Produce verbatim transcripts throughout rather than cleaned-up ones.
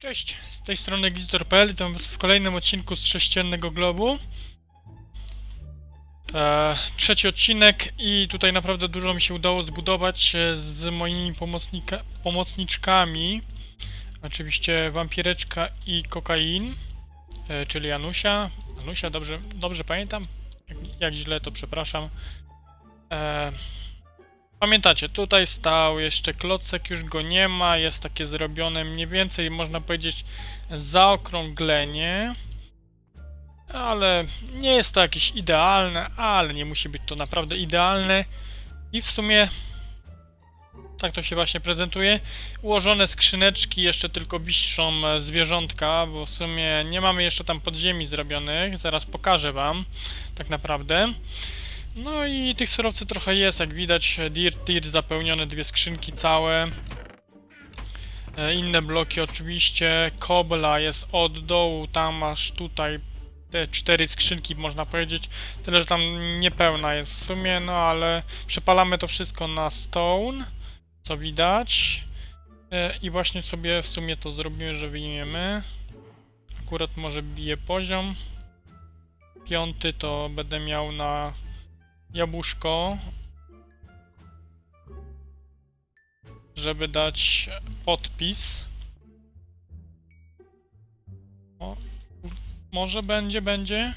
Cześć, z tej strony Exitor kropka p l, witam was w kolejnym odcinku z sześciennego globu. E, trzeci odcinek i tutaj naprawdę dużo mi się udało zbudować z moimi pomocnika, pomocniczkami. Oczywiście wampireczka i kokain, e, czyli Anusia. Anusia, dobrze, dobrze pamiętam? Jak, jak źle, to przepraszam. E, Pamiętacie, tutaj stał jeszcze klocek, już go nie ma, jest takie zrobione mniej więcej, można powiedzieć, zaokrąglenie. Ale nie jest to jakieś idealne, ale nie musi być to naprawdę idealne. I w sumie tak to się właśnie prezentuje. Ułożone skrzyneczki jeszcze tylko wiszą zwierzątka, bo w sumie nie mamy jeszcze tam podziemi zrobionych, zaraz pokażę wam tak naprawdę. No i tych surowców trochę jest, jak widać, dirt, dirt zapełnione, dwie skrzynki całe. E, inne bloki oczywiście, kobla jest od dołu, tam aż tutaj te cztery skrzynki, można powiedzieć. Tyle, że tam niepełna jest w sumie, no ale przepalamy to wszystko na stone, co widać. E, I właśnie sobie w sumie to zrobimy, że wyjmiemy. Akurat może bije poziom. Piąty to będę miał na jabłuszko, żeby dać podpis. O, może będzie, będzie.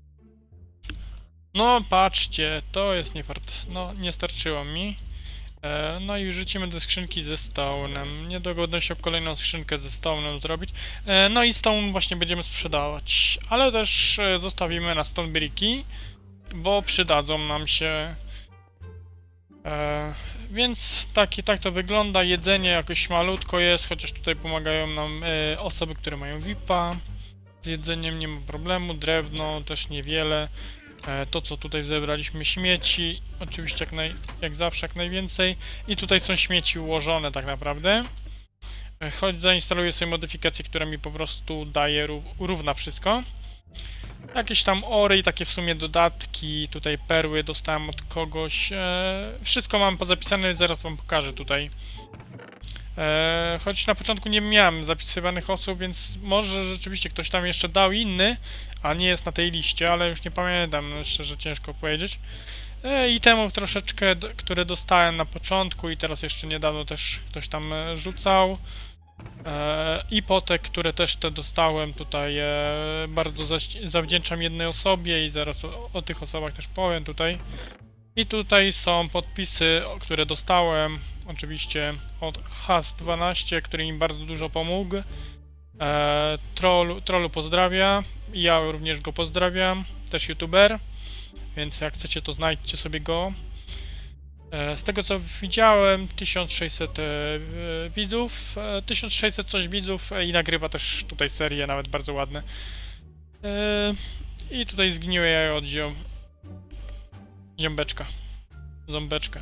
No patrzcie, to jest nie fart. No nie starczyło mi. E, no i rzucimy do skrzynki ze stone'em. Niedogodno się kolejną skrzynkę ze stone'em zrobić. E, no i stone właśnie będziemy sprzedawać. Ale też e, zostawimy na stone bricki, bo przydadzą nam się. E, więc tak, tak to wygląda. Jedzenie jakoś malutko jest, chociaż tutaj pomagają nam e, osoby, które mają V I P-a. Z jedzeniem nie ma problemu. Drewno też niewiele. E, to, co tutaj zebraliśmy, śmieci. Oczywiście jak, naj, jak zawsze, jak najwięcej. I tutaj są śmieci ułożone tak naprawdę. E, choć zainstaluję sobie modyfikację, która mi po prostu daje, równa wszystko. Jakieś tam ory i takie w sumie dodatki, tutaj perły dostałem od kogoś. E, wszystko mam pozapisane, zaraz wam pokażę tutaj. E, choć na początku nie miałem zapisywanych osób, więc może rzeczywiście ktoś tam jeszcze dał inny, a nie jest na tej liście, ale już nie pamiętam, no szczerze ciężko powiedzieć. E, itemów troszeczkę, które dostałem na początku i teraz jeszcze niedawno też ktoś tam rzucał. E, Ipotek, które też te dostałem tutaj, e, bardzo za, zawdzięczam jednej osobie i zaraz o, o tych osobach też powiem tutaj. I tutaj są podpisy, które dostałem, oczywiście od Has dwanaście, który mi bardzo dużo pomógł. E, Trollu, Trollu pozdrawia, i ja również go pozdrawiam, też youtuber, więc jak chcecie, to znajdźcie sobie go. Z tego co widziałem, tysiąc sześćset e, widzów, e, tysiąc sześćset coś widzów e, i nagrywa też tutaj serię, nawet bardzo ładne. E, I tutaj zgniłe jajo od ziom... ziąbeczka. Ząbeczka.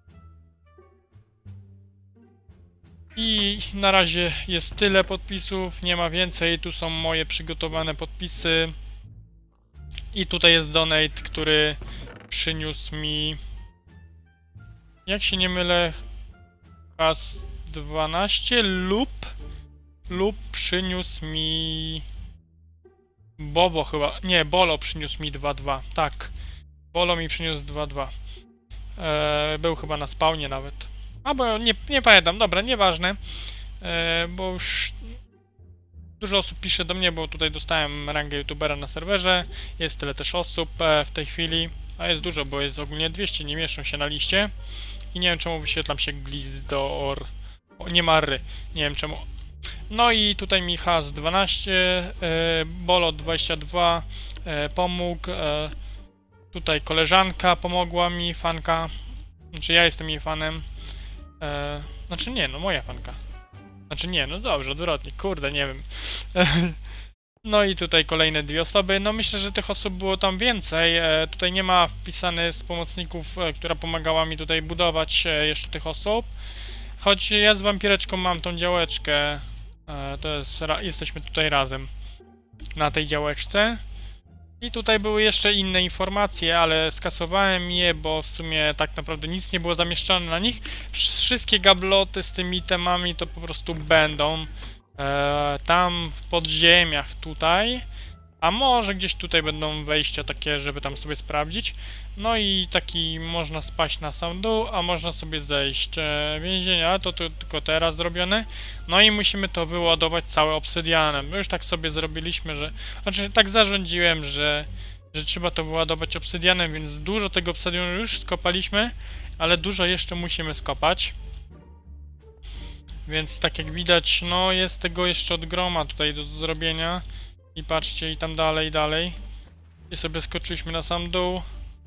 I na razie jest tyle podpisów, nie ma więcej, tu są moje przygotowane podpisy. I tutaj jest donate, który przyniósł mi, jak się nie mylę, Has dwanaście lub lub przyniósł mi Bobo chyba, nie, Bolo przyniósł mi dwa dwa, tak, Bolo mi przyniósł dwa dwa. Eee, był chyba na spawnie nawet, albo nie, nie pamiętam, dobra, nieważne, eee, bo już dużo osób pisze do mnie, bo tutaj dostałem rangę youtubera na serwerze, jest tyle też osób e, w tej chwili, a jest dużo, bo jest ogólnie dwieście, nie mieszczą się na liście. I nie wiem czemu wyświetlam się Glizdor. O, nie ma ry. Nie wiem czemu. No i tutaj mi Has dwanaście, e, Bolo dwadzieścia dwa e, pomógł. E, tutaj koleżanka pomogła mi, fanka. Znaczy ja jestem jej fanem. E, znaczy nie, no moja fanka. Znaczy nie, no dobrze, odwrotnie. Kurde, nie wiem. No i tutaj kolejne dwie osoby. No myślę, że tych osób było tam więcej. E, tutaj nie ma wpisane z pomocników, e, która pomagała mi tutaj budować e, jeszcze tych osób. Choć ja z wampireczką mam tą działeczkę. E, to jest, ra, jesteśmy tutaj razem na tej działeczce. I tutaj były jeszcze inne informacje, ale skasowałem je, bo w sumie tak naprawdę nic nie było zamieszczone na nich. Wszystkie gabloty z tymi temami to po prostu będą. e, tam w podziemiach tutaj, a może gdzieś tutaj będą wejścia takie, żeby tam sobie sprawdzić. No i taki można spaść na sam dół, a można sobie zejść. E, więzienie, ale to, to tylko teraz zrobione. No i musimy to wyładować całe obsydianem. My już tak sobie zrobiliśmy, że... Znaczy tak zarządziłem, że, że trzeba to wyładować obsydianem, więc dużo tego obsydianu już skopaliśmy, ale dużo jeszcze musimy skopać. Więc tak jak widać, no jest tego jeszcze od groma tutaj do zrobienia. I patrzcie, i tam dalej, dalej. I sobie skoczyliśmy na sam dół.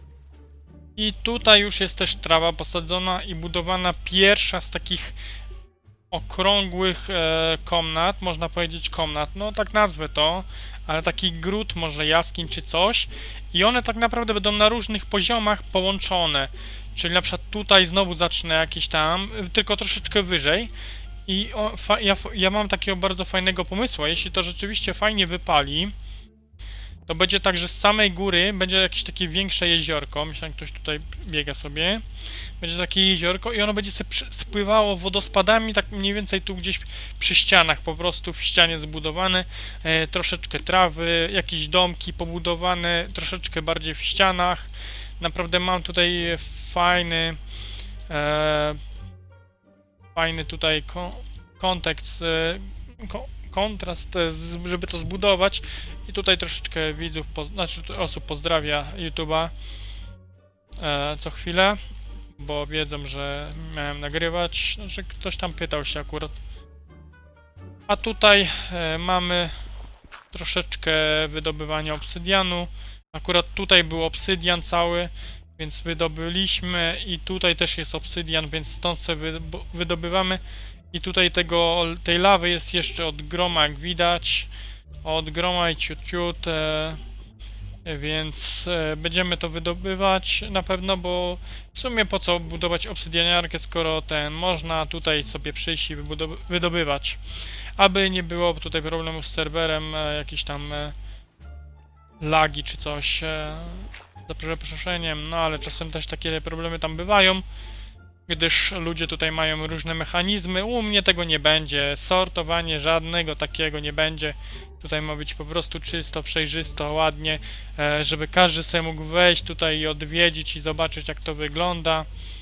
I tutaj już jest też trawa posadzona i budowana pierwsza z takich okrągłych e, komnat, można powiedzieć komnat, no tak nazwę to, ale taki gród, może jaskiń czy coś. I one tak naprawdę będą na różnych poziomach połączone. Czyli na przykład tutaj znowu zacznę jakieś tam, tylko troszeczkę wyżej. I o, ja, ja mam takiego bardzo fajnego pomysłu, jeśli to rzeczywiście fajnie wypali, to będzie tak, że z samej góry będzie jakieś takie większe jeziorko. Myślałem, ktoś tutaj biega sobie. Będzie takie jeziorko i ono będzie sobie spływało wodospadami, tak mniej więcej tu gdzieś przy ścianach, po prostu w ścianie zbudowane. E, troszeczkę trawy, jakieś domki pobudowane, troszeczkę bardziej w ścianach. Naprawdę mam tutaj fajny... E, fajny tutaj ko kontekst, ko kontrast, żeby to zbudować. I tutaj troszeczkę widzów, po znaczy osób pozdrawia YouTube'a e, co chwilę, bo wiedzą, że miałem nagrywać. Znaczy ktoś tam pytał się akurat. A tutaj e, mamy troszeczkę wydobywania obsydianu. Akurat tutaj był obsydian cały, więc wydobyliśmy i tutaj też jest obsydian, więc stąd sobie wydobywamy. I tutaj tego, tej lawy jest jeszcze od groma, jak widać. Od groma i ciut ciut. E, więc e, będziemy to wydobywać na pewno, bo w sumie po co budować obsydianiarkę, skoro ten można tutaj sobie przyjść i wydobywać. Aby nie było tutaj problemu z serwerem, e, jakieś tam e, lagi czy coś. E, za przeproszeniem, no ale czasem też takie problemy tam bywają, gdyż ludzie tutaj mają różne mechanizmy. U mnie tego nie będzie, sortowanie żadnego takiego nie będzie. Tutaj ma być po prostu czysto, przejrzysto, ładnie, e, żeby każdy sobie mógł wejść tutaj i odwiedzić i zobaczyć, jak to wygląda.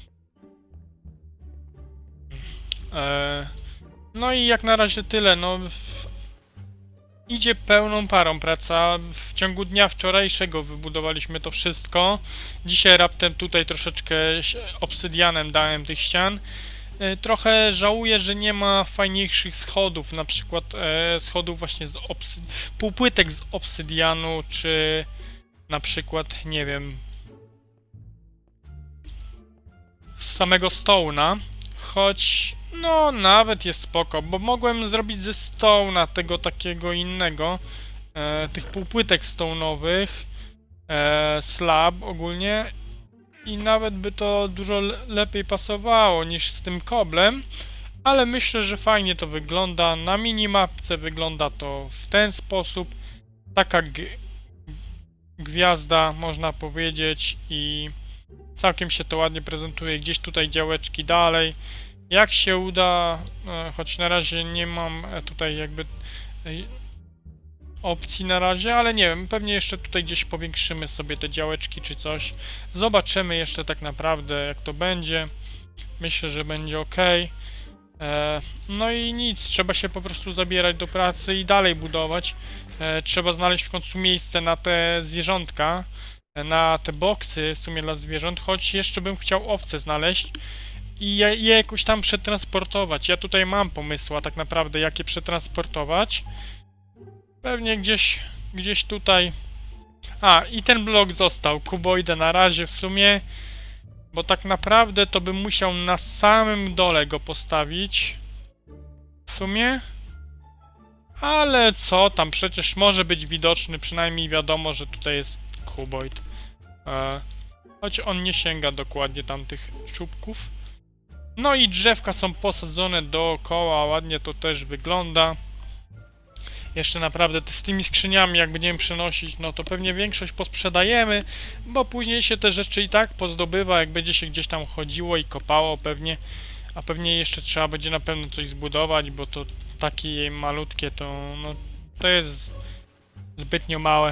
E, no i jak na razie tyle, no idzie pełną parą praca. W ciągu dnia wczorajszego wybudowaliśmy to wszystko. Dzisiaj raptem tutaj troszeczkę obsydianem dałem tych ścian. Trochę żałuję, że nie ma fajniejszych schodów, na przykład e, schodów właśnie z obsyd... półpłytek z obsydianu, czy na przykład, nie wiem, z samego stołna. Choć, no, nawet jest spoko, bo mogłem zrobić ze stołna tego takiego innego, e, tych półpłytek stołnowych, e, slab ogólnie, i nawet by to dużo lepiej pasowało niż z tym koblem, ale myślę, że fajnie to wygląda. Na minimapce wygląda to w ten sposób, taka gwiazda, można powiedzieć, i całkiem się to ładnie prezentuje. Gdzieś tutaj działeczki dalej. Jak się uda, choć na razie nie mam tutaj jakby opcji na razie, ale nie wiem, pewnie jeszcze tutaj gdzieś powiększymy sobie te działeczki czy coś. Zobaczymy jeszcze tak naprawdę, jak to będzie. Myślę, że będzie ok. E, no i nic, trzeba się po prostu zabierać do pracy i dalej budować. E, trzeba znaleźć w końcu miejsce na te zwierzątka, na te boksy w sumie dla zwierząt, choć jeszcze bym chciał owce znaleźć i je, je jakoś tam przetransportować. Ja tutaj mam pomysły, tak naprawdę, jak je przetransportować. Pewnie gdzieś, gdzieś tutaj... A, i ten blok został, kuboidę na razie w sumie, bo tak naprawdę to bym musiał na samym dole go postawić. W sumie. Ale co tam, przecież może być widoczny, przynajmniej wiadomo, że tutaj jest kuboid. E, choć on nie sięga dokładnie tamtych czubków. No i drzewka są posadzone dookoła, ładnie to też wygląda. Jeszcze naprawdę z tymi skrzyniami, jak będziemy przenosić, no to pewnie większość posprzedajemy, bo później się te rzeczy i tak pozdobywa, jak będzie się gdzieś tam chodziło i kopało pewnie, a pewnie jeszcze trzeba będzie na pewno coś zbudować, bo to takie malutkie to, no, to jest zbytnio małe.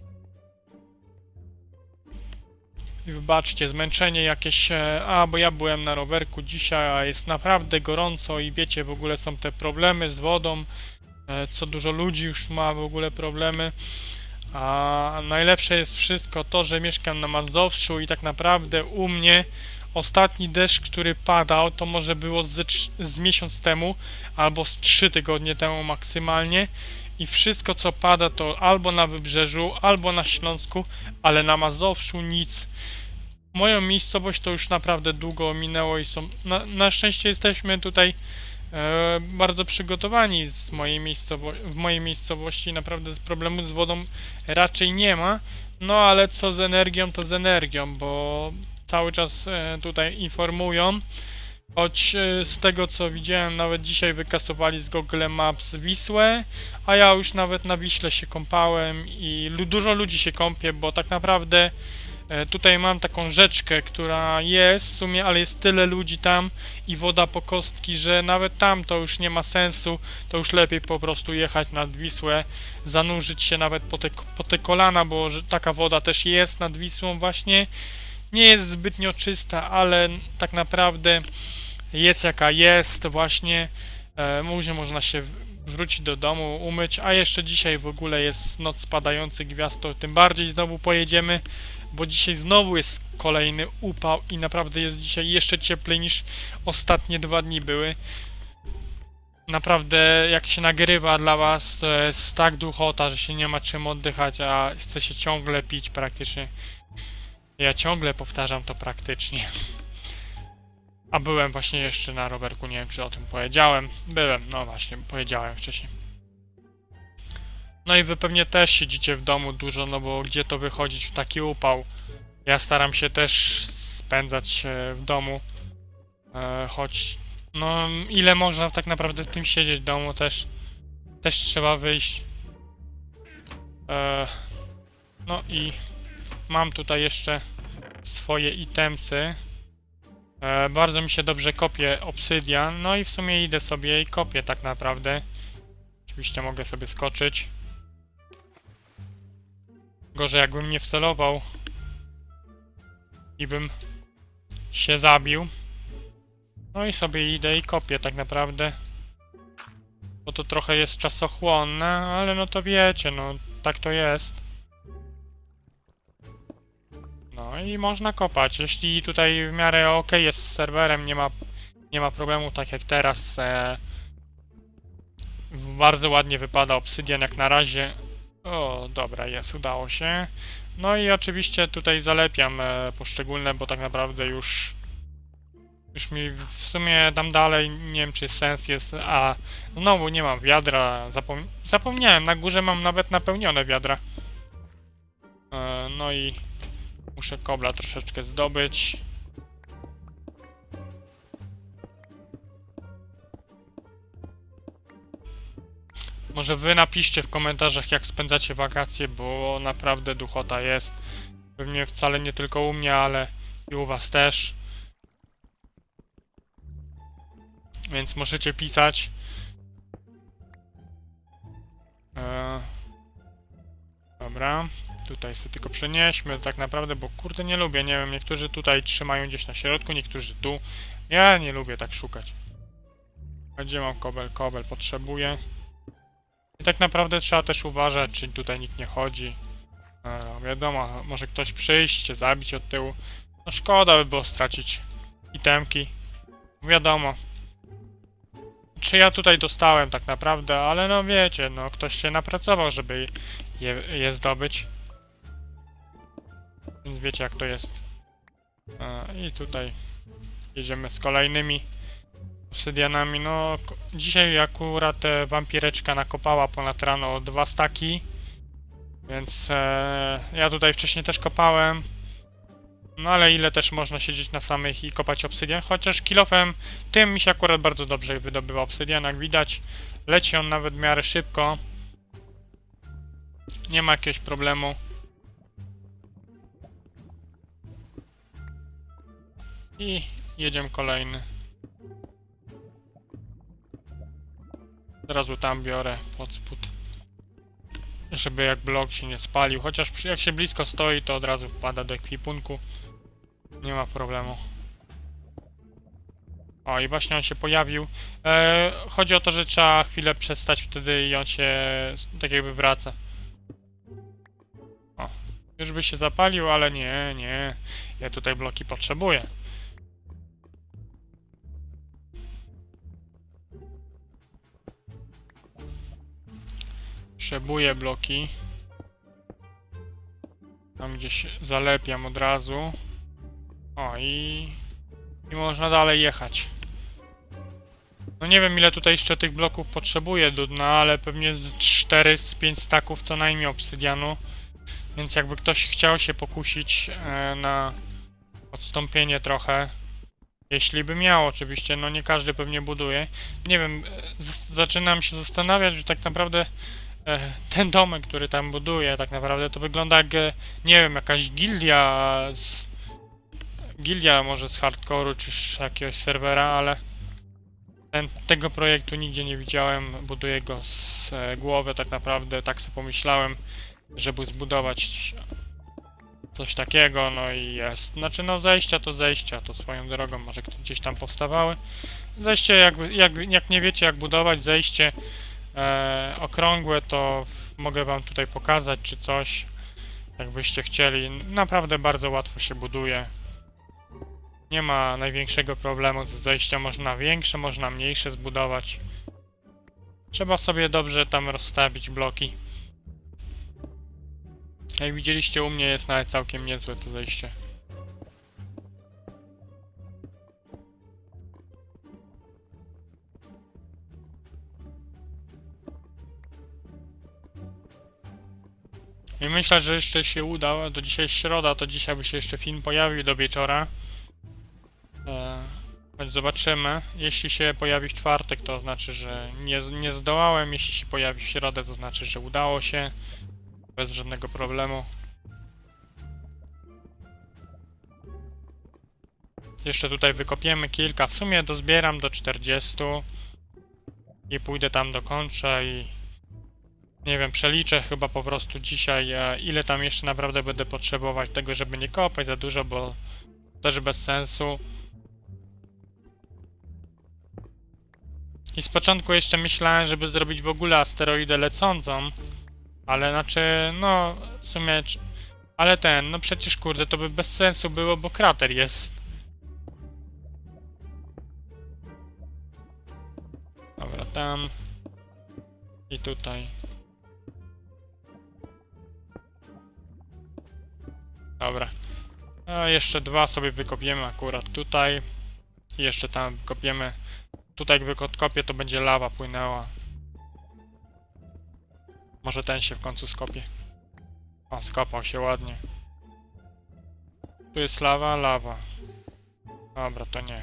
I wybaczcie, zmęczenie jakieś, e, a bo ja byłem na rowerku dzisiaj, a jest naprawdę gorąco i wiecie, w ogóle są te problemy z wodą, e, co dużo ludzi już ma w ogóle problemy. A najlepsze jest wszystko to, że mieszkam na Mazowszu i tak naprawdę u mnie ostatni deszcz, który padał, to może było z, z miesiąc temu, albo z trzy tygodnie temu maksymalnie. I wszystko co pada to albo na Wybrzeżu, albo na Śląsku, ale na Mazowszu nic. Moją miejscowość to już naprawdę długo minęło i są... Na, na szczęście jesteśmy tutaj e, bardzo przygotowani z mojej miejscowo w mojej miejscowości. Naprawdę z problemu z wodą raczej nie ma. No ale co z energią, to z energią, bo cały czas e, tutaj informują. Choć e, z tego co widziałem, nawet dzisiaj wykasowali z Google Maps Wisłę, a ja już nawet na Wiśle się kąpałem i lu dużo ludzi się kąpie, bo tak naprawdę e, tutaj mam taką rzeczkę, która jest w sumie, ale jest tyle ludzi tam i woda po kostki, że nawet tam to już nie ma sensu, to już lepiej po prostu jechać nad Wisłę, zanurzyć się nawet po te, po te kolana, bo że taka woda też jest nad Wisłą właśnie. Nie jest zbytnio czysta, ale tak naprawdę jest jaka jest właśnie. E, może można się wrócić do domu, umyć, a jeszcze dzisiaj w ogóle jest noc spadających gwiazd, to tym bardziej znowu pojedziemy, bo dzisiaj znowu jest kolejny upał i naprawdę jest dzisiaj jeszcze cieplej niż ostatnie dwa dni były. Naprawdę jak się nagrywa dla was, to jest tak duchota, że się nie ma czym oddychać, a chce się ciągle pić praktycznie. Ja ciągle powtarzam to praktycznie. A byłem właśnie jeszcze na rowerku, nie wiem czy o tym powiedziałem. Byłem, no właśnie, powiedziałem wcześniej. No i wy pewnie też siedzicie w domu dużo, no bo gdzie to wychodzić w taki upał? Ja staram się też spędzać w domu. E, choć, no ile można tak naprawdę w tym siedzieć w domu też. Też trzeba wyjść. E, no i mam tutaj jeszcze swoje itemsy. E, bardzo mi się dobrze kopie obsydian, no i w sumie idę sobie i kopię tak naprawdę. Oczywiście mogę sobie skoczyć. Gorzej jakbym nie wcelował i bym się zabił. No i sobie idę i kopię tak naprawdę. Bo to trochę jest czasochłonne, ale no to wiecie, no tak to jest. No i można kopać, jeśli tutaj w miarę ok jest z serwerem, nie ma, nie ma problemu, tak jak teraz. E, bardzo ładnie wypada obsydian jak na razie. O, dobra, jest, udało się. No i oczywiście tutaj zalepiam e, poszczególne, bo tak naprawdę już już mi w sumie dam dalej, nie wiem czy sens jest, a znowu nie mam wiadra, zapom zapomniałem, na górze mam nawet napełnione wiadra. E, no i muszę kobla troszeczkę zdobyć. Może wy napiszcie w komentarzach jak spędzacie wakacje, bo naprawdę duchota jest. Pewnie wcale nie tylko u mnie, ale i u was też. Więc możecie pisać. Eee, dobra. Tutaj sobie tylko przenieśmy tak naprawdę, bo kurde nie lubię, nie wiem, niektórzy tutaj trzymają gdzieś na środku, niektórzy tu. Ja nie lubię tak szukać. A gdzie mam kobel? Kobel potrzebuję. I tak naprawdę trzeba też uważać, czy tutaj nikt nie chodzi. E, wiadomo, może ktoś przyjść, cię zabić od tyłu. No szkoda by było stracić itemki. Wiadomo. Czy ja tutaj dostałem tak naprawdę, ale no wiecie, no ktoś się napracował, żeby je, je zdobyć. Więc wiecie jak to jest. E, I tutaj jedziemy z kolejnymi obsydianami. No dzisiaj akurat e, wampireczka nakopała ponad rano dwa staki. Więc e, ja tutaj wcześniej też kopałem. No ale ile też można siedzieć na samych i kopać obsydian. Chociaż kilofem tym mi się akurat bardzo dobrze wydobywa obsydian. Jak widać leci on nawet w miarę szybko. Nie ma jakiegoś problemu. I jedziemy kolejny. Od razu tam biorę pod spód. Żeby jak blok się nie spalił. Chociaż przy, jak się blisko stoi, to od razu wpada do ekwipunku. Nie ma problemu. O, i właśnie on się pojawił. E, chodzi o to, że trzeba chwilę przestać wtedy i on się tak jakby wraca. O, już by się zapalił, ale nie, nie. Ja tutaj bloki potrzebuję. Potrzebuję bloki. Tam gdzieś zalepiam od razu. O, i... I można dalej jechać. No nie wiem, ile tutaj jeszcze tych bloków potrzebuję do dna, ale pewnie z cztery z pięć staków co najmniej obsydianu. Więc jakby ktoś chciał się pokusić e, na odstąpienie trochę, jeśli by miał oczywiście, no nie każdy pewnie buduje. Nie wiem, z zaczynam się zastanawiać, że tak naprawdę e, ten domek, który tam buduje, tak naprawdę to wygląda jak, nie wiem, jakaś gildia z... Gildia może z hardcore'u czy z jakiegoś serwera, ale ten, tego projektu nigdzie nie widziałem. Buduję go z e, głowy tak naprawdę, tak sobie pomyślałem, żeby zbudować coś takiego, no i jest. Znaczy no zejścia to zejścia, to swoją drogą może gdzieś tam powstawały. Zejście, jak, jak, jak nie wiecie jak budować zejście e, okrągłe, to mogę wam tutaj pokazać czy coś, jakbyście chcieli. Naprawdę bardzo łatwo się buduje. Nie ma największego problemu z zejścia, można większe, można mniejsze zbudować. Trzeba sobie dobrze tam rozstawić bloki. Jak widzieliście, u mnie jest nawet całkiem niezłe to zejście. I myślę, że jeszcze się uda, to dzisiaj jest środa, to dzisiaj by się jeszcze film pojawił do wieczora. Eee, choć zobaczymy. Jeśli się pojawi w czwartek, to znaczy, że nie, nie zdołałem. Jeśli się pojawi w środę, to znaczy, że udało się. Bez żadnego problemu. Jeszcze tutaj wykopiemy kilka. W sumie dozbieram do czterdziestu. I pójdę tam do końca i... Nie wiem, przeliczę chyba po prostu dzisiaj, ile tam jeszcze naprawdę będę potrzebować tego, żeby nie kopać za dużo, bo też bez sensu. I z początku jeszcze myślałem, żeby zrobić w ogóle asteroidę lecącą, ale znaczy, no, w sumie, ale ten, no przecież kurde, to by bez sensu było, bo krater jest. Dobra, tam i tutaj. Dobra. A jeszcze dwa sobie wykopiemy akurat tutaj. I jeszcze tam wykopiemy. Tutaj jak wykopię, to będzie lawa płynęła. Może ten się w końcu skopie. O, skopał się ładnie. Tu jest lawa, lawa. Dobra, to nie.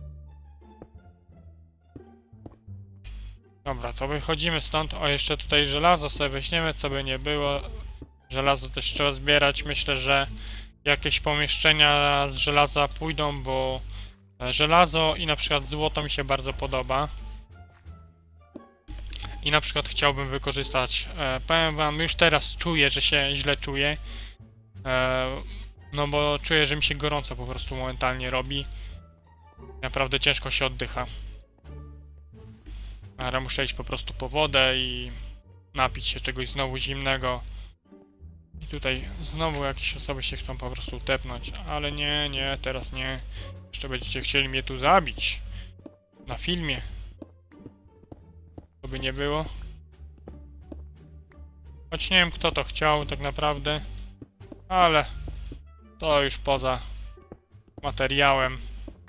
Dobra, to wychodzimy stąd. O, jeszcze tutaj żelazo sobie weźmiemy, co by nie było. Żelazo też trzeba zbierać. Myślę, że jakieś pomieszczenia z żelaza pójdą, bo żelazo i na przykład złoto mi się bardzo podoba. I na przykład chciałbym wykorzystać, e, powiem wam, już teraz czuję, że się źle czuję. E, no bo czuję, że mi się gorąco po prostu momentalnie robi. Naprawdę ciężko się oddycha. Ale muszę iść po prostu po wodę i napić się czegoś znowu zimnego. I tutaj znowu jakieś osoby się chcą po prostu tepnąć, ale nie, nie, teraz nie. Jeszcze będziecie chcieli mnie tu zabić. Na filmie. To by nie było. Choć nie wiem, kto to chciał tak naprawdę. Ale to już poza materiałem.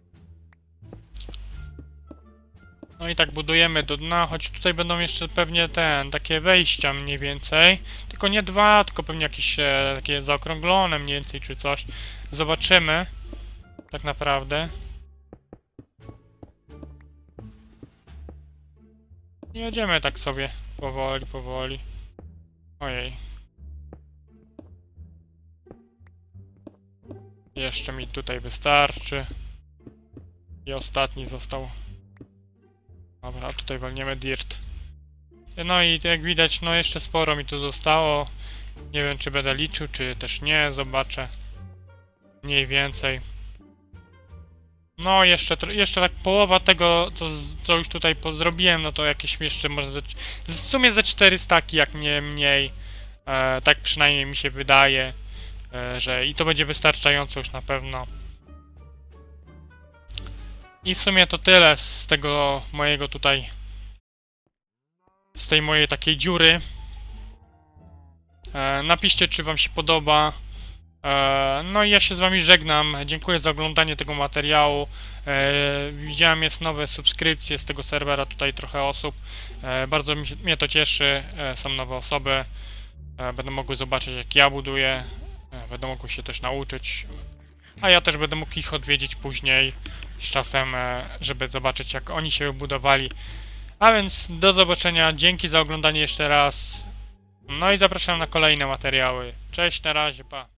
No i tak budujemy do dna, choć tutaj będą jeszcze pewnie ten, takie wejścia mniej więcej. Tylko nie dwa, tylko pewnie jakieś e, takie zaokrąglone mniej więcej czy coś. Zobaczymy. Tak naprawdę. Jedziemy tak sobie powoli, powoli. Ojej. Jeszcze mi tutaj wystarczy. I ostatni został. Dobra, tutaj walniemy dirt. No i jak widać, no jeszcze sporo mi tu zostało. Nie wiem, czy będę liczył, czy też nie, zobaczę. Mniej więcej. No, jeszcze, jeszcze tak połowa tego, co, co już tutaj zrobiłem, no to jakieś jeszcze może ze, w sumie ze cztery staki, jak nie mniej. E, tak przynajmniej mi się wydaje, e, że i to będzie wystarczająco już na pewno. I w sumie to tyle z tego mojego tutaj, z tej mojej takiej dziury. E, napiszcie, czy wam się podoba. E, no i ja się z wami żegnam. Dziękuję za oglądanie tego materiału. E, widziałem, jest nowe subskrypcje z tego serwera, tutaj trochę osób. E, bardzo mi, mnie to cieszy. E, są nowe osoby. E, będą mogły zobaczyć, jak ja buduję. E, będą mogły się też nauczyć. A ja też będę mógł ich odwiedzić później z czasem, e, żeby zobaczyć, jak oni się budowali. A więc do zobaczenia. Dzięki za oglądanie jeszcze raz. No i zapraszam na kolejne materiały. Cześć, na razie, pa.